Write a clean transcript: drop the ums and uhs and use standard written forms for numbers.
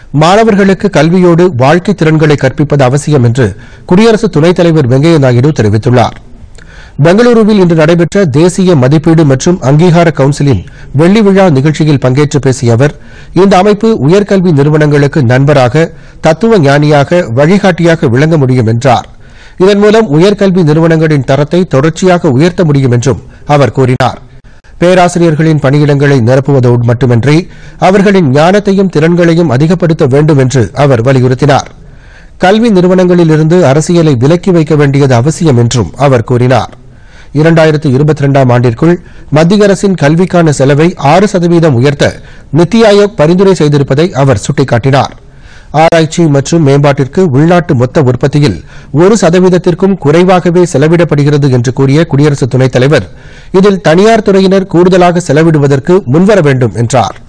மாணவர்களுக்கு கல்வியோடு வாழ்க்கை திறன்களை கற்பிப்பது அவசியம் என்று குடியரசு துணைத் தலைவர் வெங்கையா நாயுடு தெரிவித்துள்ளார். பெங்களூருவில் இன்று நடைபெற்ற தேசிய மதிப்பீடு மற்றும் அங்கீகார கவுன்சிலின் வெள்ளி விழா நிகழ்ச்சியில் பங்கேற்று பேசிய அவர், இந்த அமைப்பு உயர்கல்வி நிறுவனங்களுக்கு நண்பராக, தத்துவ ஞானியாக, வழிகாட்டியாக விளங்க முடியும் என்றார். இதன் மூலம் உயர்கல்வி நிறுவனங்களின் தரத்தை தொடர்ச்சியாக உயர்த்த முடியும் என்றும் அவர் கூறினார். பேராசிரியர்களின் பணியிடங்களை நிரப்புவதோடு மட்டுமின்றி அவர்களின் ஞானத்தையும் திறன்களையும் அதிகப்படுத்த வேண்டும் என்று அவர் வலியுறுத்தினார். கல்வி நிறுவனங்களிலிருந்து அரசியலை விலக்கி வைக்க வேண்டியது அவசியம் என்றும் அவர் கூறினார். 2022ஆம் ஆண்டிற்குள் மத்திய அரசின் கல்விக்கான செலவை 6% உயர்த்த நித்தி ஆயோக் பரிந்துரை செய்திருப்பதை அவர் சுட்டிக்காட்டினார். ஆராய்ச்சி மற்றும் மேம்பாட்டிற்கு உள்நாட்டு மொத்த உற்பத்தியில் 1%த்திற்கும் குறைவாகவே செலவிடப்படுகிறது என்று கூறிய குடியரசு துணைத் தலைவர், இதில் தனியார் துறையினர் கூடுதலாக செலவிடுவதற்கு முன்வர வேண்டும் என்றார்.